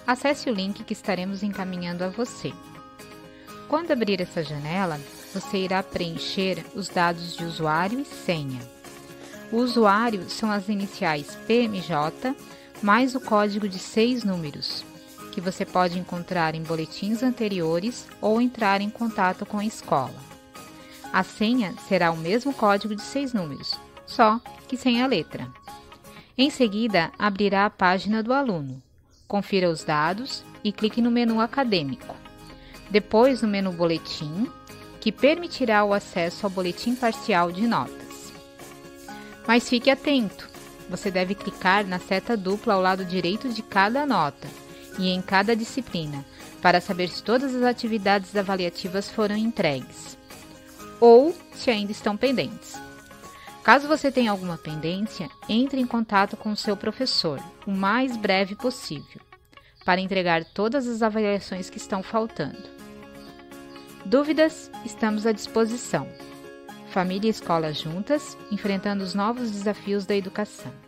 acesse o link que estaremos encaminhando a você. Quando abrir essa janela, você irá preencher os dados de usuário e senha. O usuário são as iniciais PMJ mais o código de 6 números, que você pode encontrar em boletins anteriores ou entrar em contato com a escola. A senha será o mesmo código de 6 números, só que sem a letra. Em seguida, abrirá a página do aluno. Confira os dados e clique no menu acadêmico. Depois no menu boletim, que permitirá o acesso ao boletim parcial de notas. Mas fique atento, você deve clicar na seta dupla ao lado direito de cada nota e em cada disciplina, para saber se todas as atividades avaliativas foram entregues, ou se ainda estão pendentes. Caso você tenha alguma pendência, entre em contato com o seu professor o mais breve possível, para entregar todas as avaliações que estão faltando. Dúvidas? Estamos à disposição. Família e escola juntas, enfrentando os novos desafios da educação.